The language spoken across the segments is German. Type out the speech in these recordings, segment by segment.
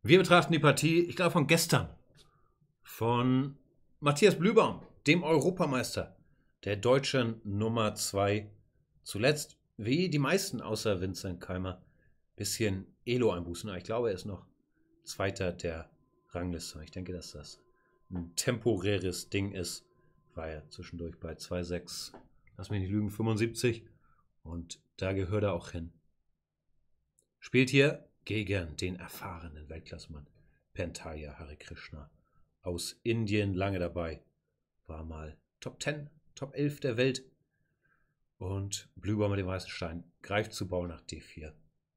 Wir betrachten die Partie, ich glaube, von gestern. Von Matthias Blühbaum, dem Europameister, der deutschen Nummer 2. Zuletzt, wie die meisten außer Vincent Keimer, bisschen Elo einbußen. Aber ich glaube, er ist noch Zweiter der Rangliste. Ich denke, dass das ein temporäres Ding ist. War ja zwischendurch bei 2,6, lass mich nicht lügen, 75. Und da gehört er auch hin. Spielt hier gegen den erfahrenen Weltklassmann Pentaya Harikrishna aus Indien, lange dabei. War mal Top 10, Top 11 der Welt. Und Blühbaum mit dem weißen Stein greift zu Bauer nach D4.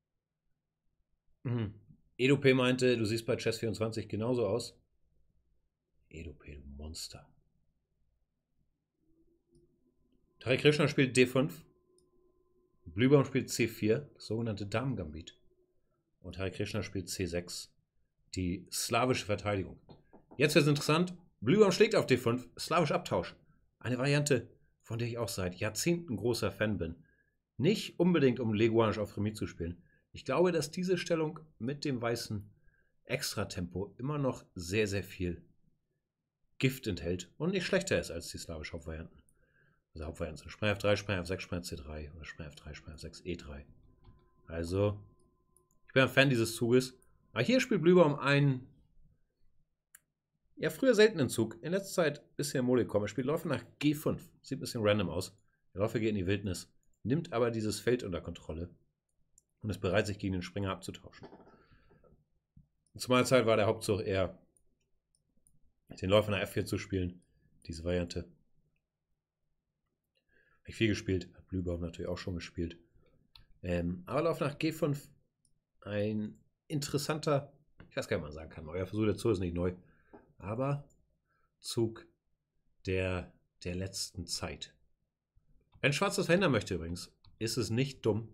Edo P meinte, du siehst bei Chess24 genauso aus. Edo P, du Monster. Harikrishna spielt D5. Blühbaum spielt C4, das sogenannte Damengambit. Und Harikrishna spielt C6, die slawische Verteidigung. Jetzt wird es interessant. Blühbaum schlägt auf D5, slawisch Abtausch. Eine Variante, von der ich auch seit Jahrzehnten großer Fan bin. Nicht unbedingt, um Leguanisch auf Remis zu spielen. Ich glaube, dass diese Stellung mit dem weißen Extratempo immer noch sehr, sehr viel Gift enthält und nicht schlechter ist als die slawischen Hauptvarianten. Also Hauptvarianten sind Spreng F3, Spreng F6, Spreng C3 oder Spreng F3, Spreng F6, E3. Also, ich bin ein Fan dieses Zuges. Aber hier spielt Blühbaum einen, ja, früher seltenen Zug. In letzter Zeit ein bisschen Mode gekommen. Er spielt Läufer nach G5. Sieht ein bisschen random aus. Der Läufer geht in die Wildnis, nimmt aber dieses Feld unter Kontrolle und ist bereit, sich gegen den Springer abzutauschen. Zu meiner Zeit war der Hauptzug eher, den Läufer nach F4 zu spielen. Diese Variante. Habe ich viel gespielt. Hat Blühbaum natürlich auch schon gespielt. Aber Lauf nach G5. Ein interessanter, ich weiß gar nicht, was man sagen kann. Euer Versuch dazu ist nicht neu. Aber Zug der letzten Zeit. Wenn Schwarz das verhindern möchte übrigens, ist es nicht dumm,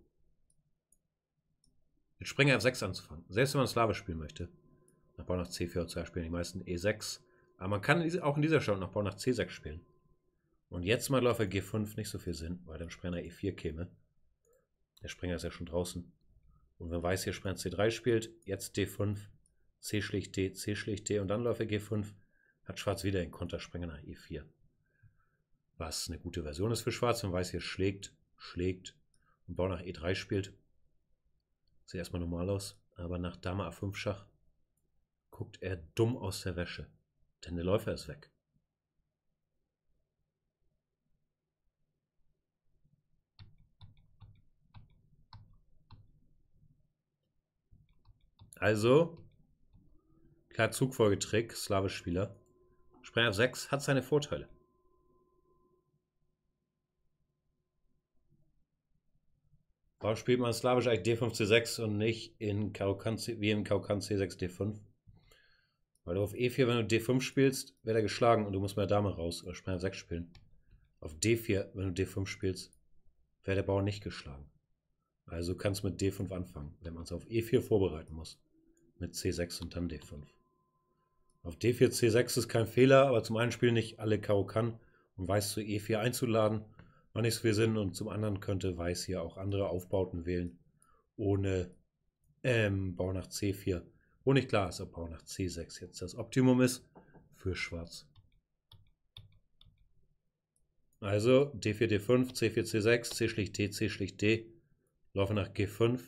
mit Springer F6 anzufangen. Selbst wenn man slawisch spielen möchte. Nach Bau nach C4 oder spielen die meisten E6. Aber man kann auch in dieser Stellung nach Bau nach C6 spielen. Und jetzt mal Läufer G5 nicht so viel Sinn, weil dann Springer E4 käme. Der Springer ist ja schon draußen. Und wenn Weiß hier Springer C3 spielt, jetzt D5, C schlägt D, C schlägt D und dann Läufer G5, hat Schwarz wieder den Konterspringer nach E4. Was eine gute Version ist für Schwarz, wenn Weiß hier schlägt und Bau nach E3 spielt. Sieht erstmal normal aus, aber nach Dame A5 Schach guckt er dumm aus der Wäsche, denn der Läufer ist weg. Also, klar Zugfolgetrick, slawisch Spieler. Springer F6 hat seine Vorteile. Warum spielt man slawisch eigentlich D5 C6 und nicht in Karo-Kann wie im Karo-Kann C6 D5? Weil du auf E4, wenn du D5 spielst, wird er geschlagen und du musst mit der Dame raus oder Springer F6 spielen. Auf D4, wenn du D5 spielst, wird der Bauer nicht geschlagen. Also kannst du mit D5 anfangen, wenn man es auf E4 vorbereiten muss. Mit C6 und dann D5. Auf D4 C6 ist kein Fehler, aber zum einen spielen nicht alle Karo-Kann, um Weiß zu E4 einzuladen. Macht nicht so viel Sinn und zum anderen könnte Weiß hier auch andere Aufbauten wählen, ohne Bau nach C4. Wo nicht klar ist, ob Bau nach C6 jetzt das Optimum ist für Schwarz. Also D4, D5, C4, C6, C schlägt D, C schlägt D. Laufe nach G5.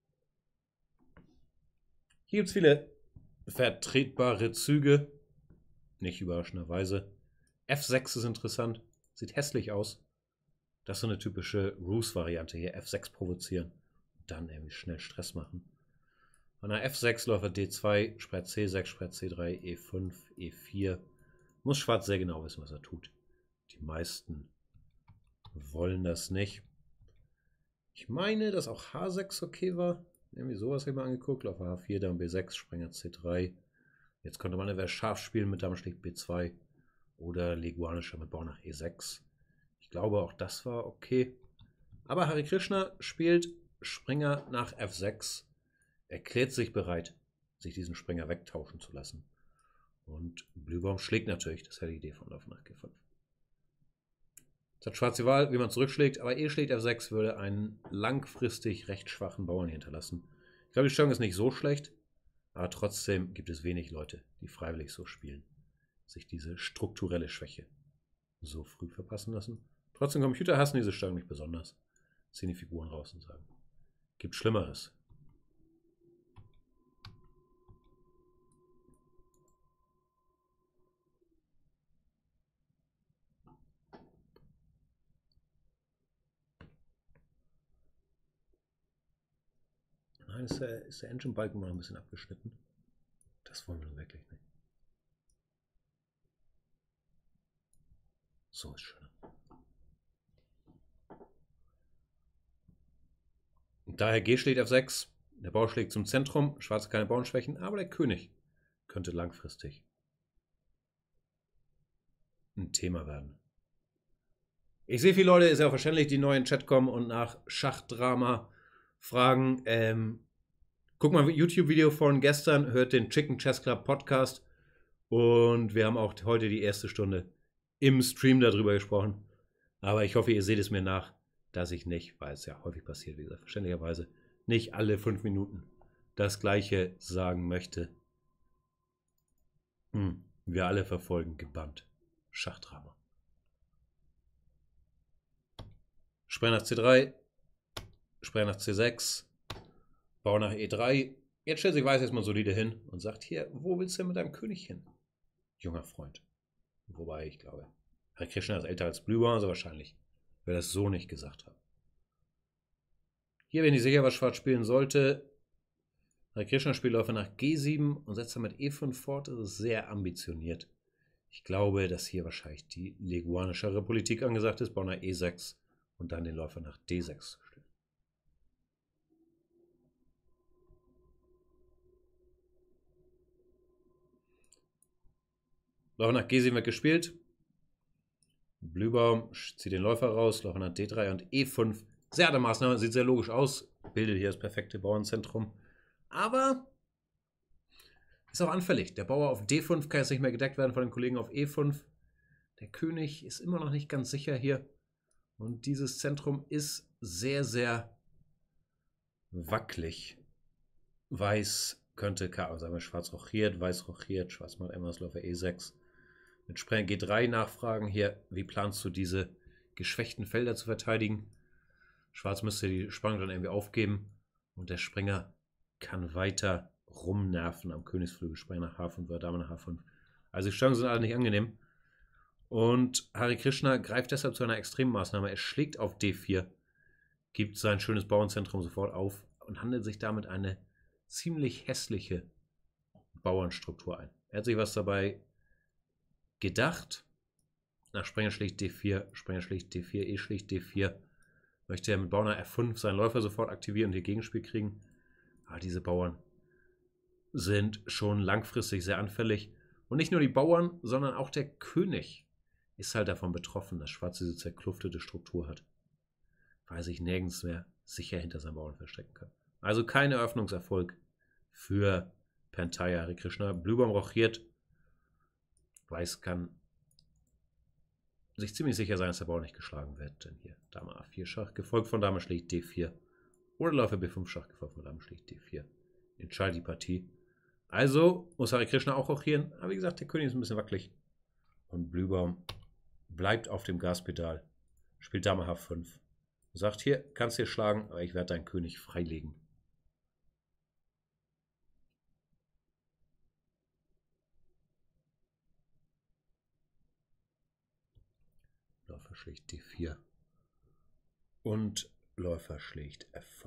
Hier gibt es viele vertretbare Züge. Nicht überraschenderweise. F6 ist interessant. Sieht hässlich aus. Das ist so eine typische Roos-Variante hier. F6 provozieren. Dann irgendwie schnell Stress machen. Von der F6 Läufer D2, Springer C6, Springer C3, E5, E4. Muss Schwarz sehr genau wissen, was er tut. Die meisten wollen das nicht. Ich meine, dass auch H6 okay war. Irgendwie sowas habe ich mal angeguckt. Läufer H4, dann B6, Springer C3. Jetzt könnte man entweder scharf spielen mit Dame schlägt B2 oder leguanischer mit Bau nach E6. Ich glaube, auch das war okay. Aber Harikrishna spielt Springer nach F6. Erklärt sich bereit, sich diesen Springer wegtauschen zu lassen. Und Blühbaum schlägt natürlich. Das ist ja die Idee von Läufer nach G5. Jetzt hat Schwarz die Wahl, wie man zurückschlägt, aber E schlägt F6 würde einen langfristig recht schwachen Bauern hinterlassen. Ich glaube, die Stellung ist nicht so schlecht. Aber trotzdem gibt es wenig Leute, die freiwillig so spielen, sich diese strukturelle Schwäche so früh verpassen lassen. Trotzdem, Computer hassen diese Stellung nicht besonders. Ziehen die Figuren raus und sagen, gibt Schlimmeres. Nein, ist der Engine-Balken mal ein bisschen abgeschnitten. Das wollen wir nun wirklich nicht. So ist schön. Und daher G schlägt F6. Der Bauer schlägt zum Zentrum. Schwarz keine Bauernschwächen, aber der König könnte langfristig ein Thema werden. Ich sehe viele Leute, ist ja auch verständlich, die neu in den Chat kommen und nach Schachdrama fragen. Guck mal YouTube-Video von gestern, hört den Chicken Chess Club Podcast und wir haben auch heute die erste Stunde im Stream darüber gesprochen. Aber ich hoffe, ihr seht es mir nach, dass ich nicht, weil es ja häufig passiert, wie gesagt, verständlicherweise nicht alle 5 Minuten das Gleiche sagen möchte. Wir alle verfolgen gebannt Schachdrama. Springer nach C3, Springer nach C6, Bauer nach E3. Jetzt stellt sich Weiß erstmal solide hin und sagt, hier, wo willst du denn mit deinem König hin? Junger Freund. Wobei, ich glaube, Hare Krishna ist älter als Blüber, also wahrscheinlich wird er das so nicht gesagt haben. Hier bin ich sicher, was Schwarz spielen sollte. Hare Krishna spielt Läufer nach G7 und setzt damit E5 fort. Das ist sehr ambitioniert. Ich glaube, dass hier wahrscheinlich die leguanischere Politik angesagt ist. Bauer nach E6 und dann den Läufer nach D6 stellen. Läufer nach G7 wird gespielt. Blühbaum zieht den Läufer raus, Läufer nach D3 und E5. Sehr harte Maßnahme, sieht sehr logisch aus. Bildet hier das perfekte Bauernzentrum. Aber ist auch anfällig. Der Bauer auf D5 kann jetzt nicht mehr gedeckt werden von den Kollegen auf E5. Der König ist immer noch nicht ganz sicher hier. Und dieses Zentrum ist sehr, sehr wackelig. Weiß könnte, sagen wir, Schwarz rochiert, Weiß rochiert, Schwarz macht immer das Läufer E6. Mit Springer G3 nachfragen hier, wie planst du diese geschwächten Felder zu verteidigen? Schwarz müsste die Spannung dann irgendwie aufgeben und der Springer kann weiter rumnerven am Königsflügel. Springer nach H5 oder Dame nach H5. Also die Stellungen sind alle nicht angenehm. Und Hare Krishna greift deshalb zu einer Extremmaßnahme. Er schlägt auf D4, gibt sein schönes Bauernzentrum sofort auf und handelt sich damit eine ziemlich hässliche Bauernstruktur ein. Er hat sich was dabei gedacht. Nach Springer schlägt D4, Springer schlägt D4, E schlägt D4. Möchte er mit Bauer nach F5 seinen Läufer sofort aktivieren und ihr Gegenspiel kriegen. Aber diese Bauern sind schon langfristig sehr anfällig. Und nicht nur die Bauern, sondern auch der König ist halt davon betroffen, dass Schwarz diese zerkluftete Struktur hat. Weil er sich nirgends mehr sicher hinter seinen Bauern verstecken kann. Also kein Eröffnungserfolg für Pantaya Hare Krishna. Blühbaum rochiert. Weiß kann sich ziemlich sicher sein, dass der Bauer nicht geschlagen wird. Denn hier Dame A4 Schach, gefolgt von Dame schlägt D4. Oder Läufer B5 Schach, gefolgt von Dame schlägt D4. Entscheidet die Partie. Also muss Hare Krishna auch rochieren. Aber wie gesagt, der König ist ein bisschen wackelig. Und Blühbaum bleibt auf dem Gaspedal. Spielt Dame H5. Sagt, hier, kannst du hier schlagen, aber ich werde deinen König freilegen. Läufer schlägt D4. Und Läufer schlägt F5.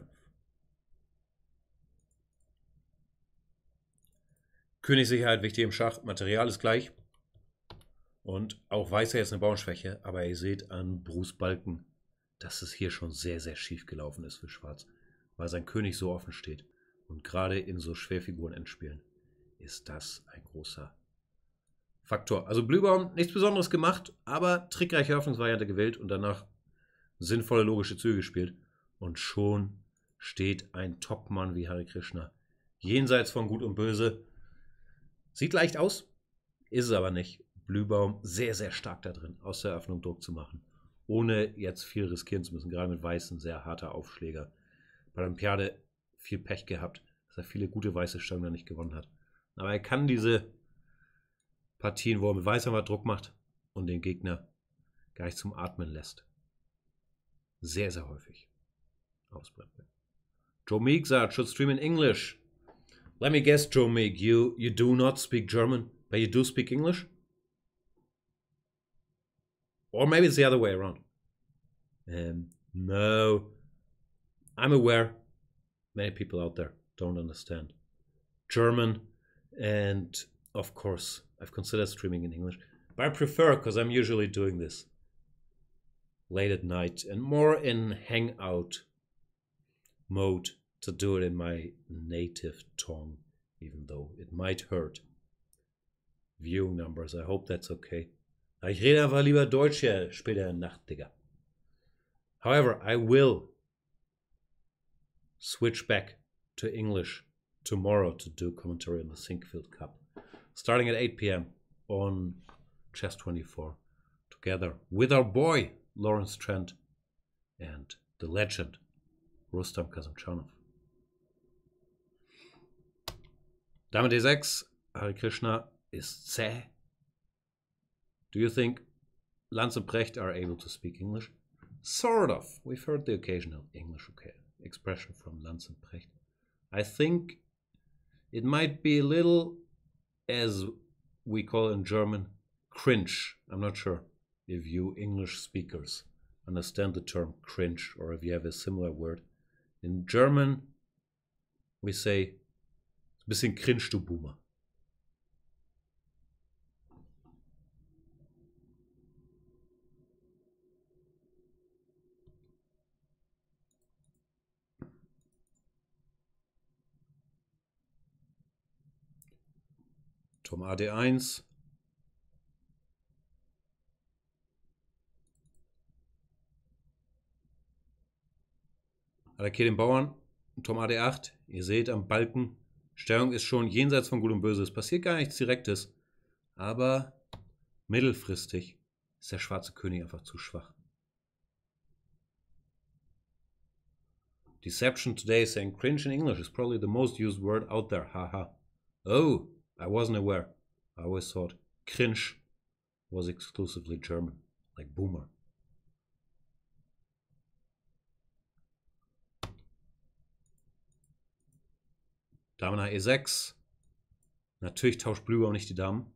Königssicherheit wichtig im Schach. Material ist gleich. Und auch Weiß er jetzt eine Bauernschwäche, aber ihr seht an Bruce Balken, dass es hier schon sehr, sehr schief gelaufen ist für Schwarz, weil sein König so offen steht. Und gerade in so Schwerfiguren-Endspielen ist das ein großer Faktor. Also Blühbaum, nichts Besonderes gemacht, aber trickreiche Öffnungsvariante gewählt und danach sinnvolle, logische Züge gespielt. Und schon steht ein Topmann wie Hare Krishna jenseits von Gut und Böse. Sieht leicht aus, ist es aber nicht. Blühbaum sehr, sehr stark da drin, aus der Eröffnung Druck zu machen, ohne jetzt viel riskieren zu müssen. Gerade mit Weißen sehr harter Aufschläger. Bei der Olympiade viel Pech gehabt, dass dass er viele gute weiße Stangen da nicht gewonnen hat. Aber er kann diese Partien, wo er mit Weiß einfach Druck macht und den Gegner gar nicht zum Atmen lässt, sehr, sehr häufig ausblenden. Joe Meek sagt, should stream in English. Let me guess, Joe Meek, you do not speak German, but you do speak English? Or maybe it's the other way around. No. I'm aware many people out there don't understand German, and of course I've considered streaming in English, but I prefer, because I'm usually doing this late at night and more in hangout mode, to do it in my native tongue, even though it might hurt viewing numbers. I hope that's okay. Ich rede einfach lieber Deutsch hier später in der Nacht, Digga. However, I will switch back to English tomorrow to do commentary on the Sinkfield Cup, starting at 8 p.m. on Chess24, together with our boy Lawrence Trent and the legend Rustam Kasimdzhanov. Dame D6, Hare Krishna is zäh. Do you think Lanz and Precht are able to speak English? Sort of. We've heard the occasional English expression from Lanz and Precht. I think it might be a little, as we call in German, cringe. I'm not sure if you English speakers understand the term cringe, or if you have a similar word. In German, we say, bisschen cringe, du Boomer. Turm AD1. Attackiert den Bauern. Turm AD8. Ihr seht am Balken, Stellung ist schon jenseits von Gut und Böse. Es passiert gar nichts Direktes. Aber mittelfristig ist der schwarze König einfach zu schwach. Deception today is saying cringe in English is probably the most used word out there. Haha. Oh, I wasn't aware. I always thought cringe was exclusively German, like boomer. Dame nach E6. Natürlich tauscht Blühbaum nicht die Damen.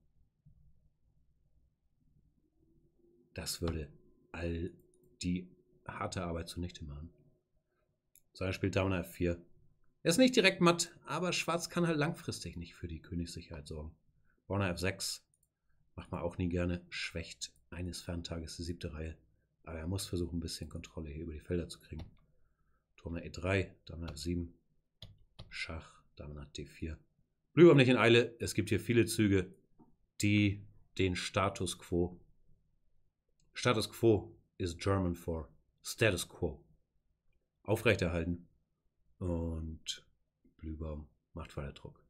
Das würde all die harte Arbeit zunichte machen. So, er spielt Dame nach F4. Er ist nicht direkt matt, aber Schwarz kann halt langfristig nicht für die Königssicherheit sorgen. Bauer nach F6. Macht man auch nie gerne. Schwächt eines Ferntages die 7. Reihe. Aber er muss versuchen, ein bisschen Kontrolle hier über die Felder zu kriegen. Turm nach E3. Dame nach F7. Schach. Dame nach D4. Blühbaum nicht in Eile. Es gibt hier viele Züge, die den Status Quo. Status Quo is German for Status Quo. Aufrechterhalten. Und Blühbaum macht weiter Druck.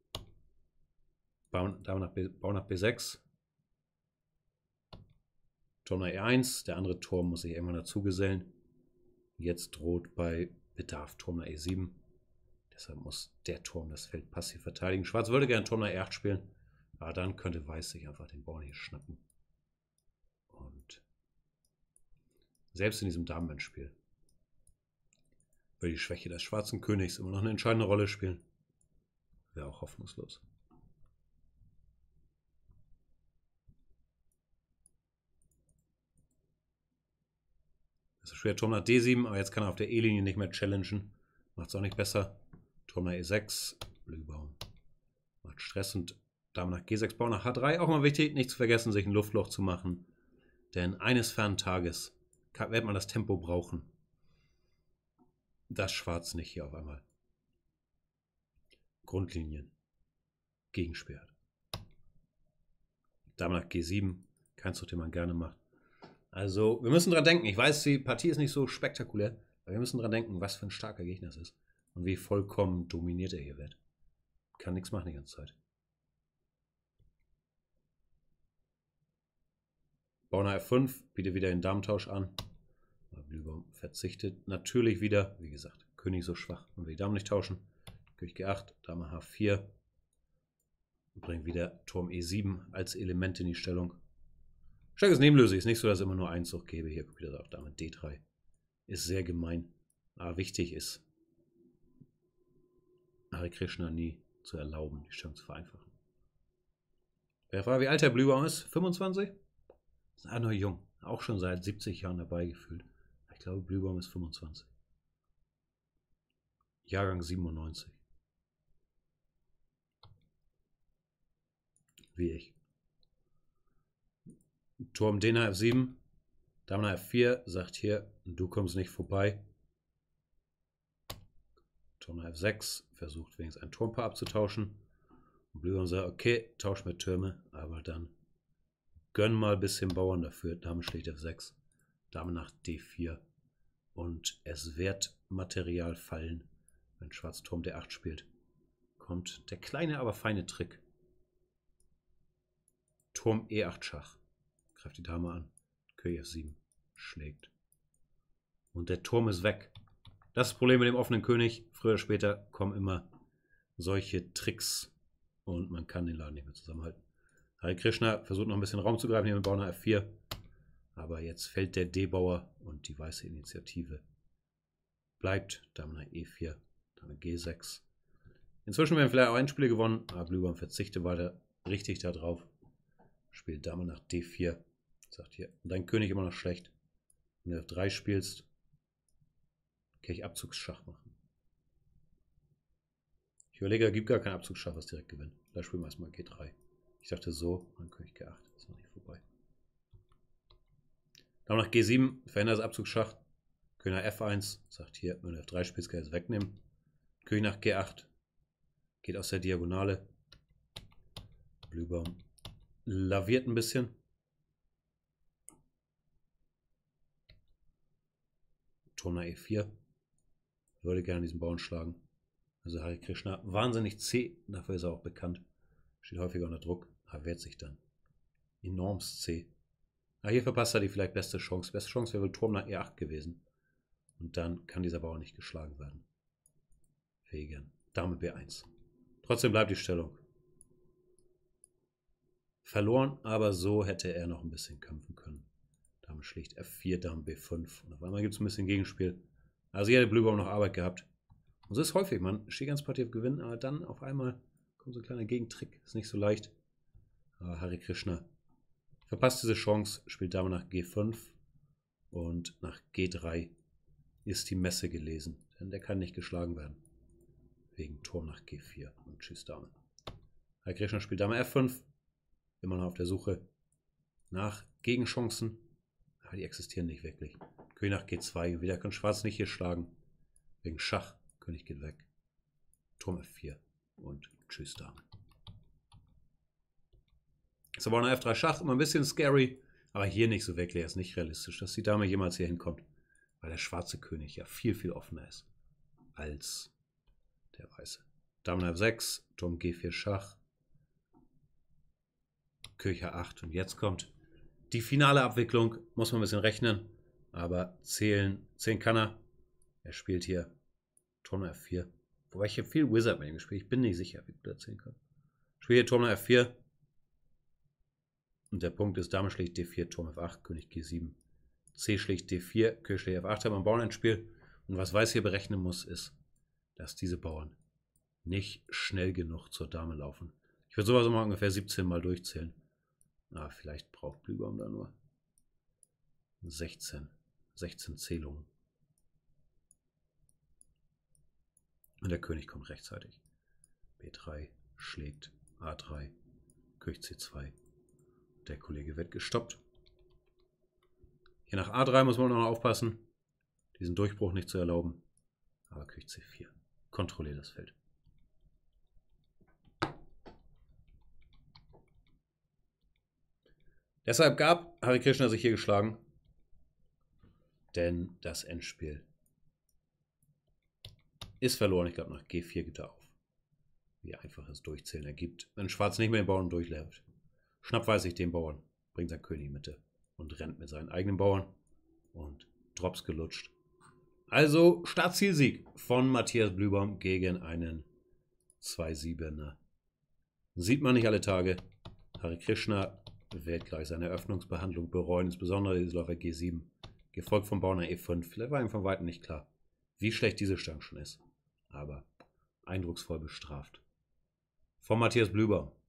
Bau nach B6. Turm nach E1. Der andere Turm muss sich irgendwann dazu gesellen. Jetzt droht bei Bedarf Turm nach E7. Deshalb muss der Turm das Feld passiv verteidigen. Schwarz würde gerne Turm nach E8 spielen. Aber dann könnte Weiß sich einfach den Bauern hier schnappen. Und selbst in diesem Damenendspiel würde die Schwäche des schwarzen Königs immer noch eine entscheidende Rolle spielen. Wäre auch hoffnungslos. Das ist schwer. Turm nach D7, aber jetzt kann er auf der E-Linie nicht mehr challengen. Macht es auch nicht besser. Turm nach E6, Blühbaum macht Stress und Dame nach G6, Bauer nach H3. Auch mal wichtig, nicht zu vergessen, sich ein Luftloch zu machen. Denn eines fernen Tages wird man das Tempo brauchen, dass Schwarz nicht hier auf einmal Grundlinien gegensperrt. Dame nach G7, kein Zug, den man gerne macht. Also, wir müssen dran denken. Ich weiß, die Partie ist nicht so spektakulär, aber wir müssen dran denken, was für ein starker Gegner es ist. Und wie vollkommen dominiert er hier wird. Kann nichts machen die ganze Zeit. Bauer nach F5, bietet wieder den Damentausch an. Blühbaum verzichtet natürlich wieder. Wie gesagt, König so schwach. Und wir die Damen nicht tauschen, König G8, Dame H4. Und bringt wieder Turm E7 als Element in die Stellung. Starkes Nebenlöse. Ist nicht so, dass ich immer nur einen Zug gebe. Hier wieder auch Dame D3. Ist sehr gemein. Aber wichtig ist, Hare Krishna nie zu erlauben, die Stellung zu vereinfachen. Wer fragt, wie alt der Blühbaum ist? 25? Ist noch jung. Auch schon seit 70 Jahren dabei gefühlt. Ich glaube, Blühbaum ist 25. Jahrgang 97. Wie ich. Turm D nach F7. Dame nach F4 sagt hier, du kommst nicht vorbei. Turm nach F6 versucht wenigstens ein Turmpaar abzutauschen. Und Blühbaum sagt, okay, tausch mit Türme, aber dann gönn mal ein bisschen Bauern dafür. Dame schlägt F6. Dame nach D4. Und es wird Material fallen, wenn Schwarz Turm D8 spielt. Kommt der kleine, aber feine Trick. Turm E8 Schach. Greift die Dame an. König F7 schlägt. Und der Turm ist weg. Das ist das Problem mit dem offenen König. Früher oder später kommen immer solche Tricks und man kann den Laden nicht mehr zusammenhalten. Hare Krishna versucht noch ein bisschen Raum zu greifen hier mit Bauer nach F4. Aber jetzt fällt der D-Bauer und die weiße Initiative bleibt. Dame nach E4, Dame G6. Inzwischen werden vielleicht auch Endspiele gewonnen, aber Blühbaum verzichtet weiter richtig darauf. Spielt Dame nach D4. Sagt hier, dein König immer noch schlecht. Wenn du F3 spielst, kann ich Abzugsschach machen. Ich überlege, er gibt gar keinen Abzugsschach, was direkt gewinnt. Da spielen wir erstmal G3. Ich dachte so, dann König G8. Ist noch nicht vorbei. Dame nach G7, verändert das Abzugsschach. König nach F1, sagt hier, wenn du F3 spielst, kann ich es wegnehmen. König nach G8, geht aus der Diagonale. Blühbaum laviert ein bisschen. Turm nach E4. Würde gerne diesen Bauern schlagen. Also Hare Krishna, wahnsinnig zäh, dafür ist er auch bekannt. Steht häufiger unter Druck, aber wehrt sich dann. Enormst zäh. Hier verpasst er die vielleicht beste Chance. Beste Chance wäre wohl Turm nach E8 gewesen. Und dann kann dieser Bauer nicht geschlagen werden. Wegen Dame B1. Trotzdem bleibt die Stellung. Verloren, aber so hätte er noch ein bisschen kämpfen können. Dame schlicht F4, Dame B5. Und auf einmal gibt es ein bisschen Gegenspiel. Also hier hat der Blühbaum noch Arbeit gehabt. Und so ist häufig, man steht ganz Partie auf Gewinnen, aber dann auf einmal kommt so ein kleiner Gegentrick. Ist nicht so leicht. Aber Hare Krishna verpasst diese Chance, spielt Dame nach G5 und nach G3 ist die Messe gelesen, denn der kann nicht geschlagen werden. Wegen Turm nach G4 und tschüss Dame. Hare Krishna spielt Dame F5, immer noch auf der Suche nach Gegenchancen, aber die existieren nicht wirklich. König nach G2, wieder kann Schwarz nicht hier schlagen, wegen Schach, König geht weg. Turm F4 und tschüss Dame. Ist aber auch eine F3 Schach, immer ein bisschen scary, aber hier nicht so wirklich, ist nicht realistisch, dass die Dame jemals hier hinkommt, weil der schwarze König ja viel, viel offener ist als der weiße. Dame nach F6, Turm G4 Schach, König H8 und jetzt kommt die finale Abwicklung, muss man ein bisschen rechnen, aber zählen kann er. Er spielt hier Turm nach F4, wobei ich hier viel Wizard mit ihm gespielt, ich bin nicht sicher, wie gut er zählen kann. Spiele hier Turm nach F4. Und der Punkt ist, Dame schlägt D4, Turm F8, König G7, C schlägt D4, König schlägt F8, haben wir ein Bauernendspiel. Und was Weiß hier berechnen muss, ist, dass diese Bauern nicht schnell genug zur Dame laufen. Ich würde sowas immer ungefähr 17 Mal durchzählen. Aber vielleicht braucht Blühbaum da nur 16 Zählungen. Und der König kommt rechtzeitig. B3 schlägt A3, König C2. Der Kollege wird gestoppt. Hier nach A3 muss man noch aufpassen, diesen Durchbruch nicht zu erlauben. Aber König C4. Kontrolliert das Feld. Deshalb gab Hare Krishna sich hier geschlagen, denn das Endspiel ist verloren. Ich glaube, nach G4 gibt er auf. Wie einfach das Durchzählen ergibt, wenn Schwarz nicht mehr den Bauern durchläuft. Schnappt Weiß sich den Bauern, bringt sein König in die Mitte und rennt mit seinen eigenen Bauern und Drops gelutscht. Also Startzielsieg von Matthias Blühbaum gegen einen 2 Siebener. Sieht man nicht alle Tage. Hare Krishna wird gleich seine Eröffnungsbehandlung bereuen, insbesondere dieses Laufwerk G7, gefolgt vom Bauern E5. Vielleicht war ihm von Weitem nicht klar, wie schlecht diese Stange schon ist, aber eindrucksvoll bestraft. Von Matthias Blühbaum.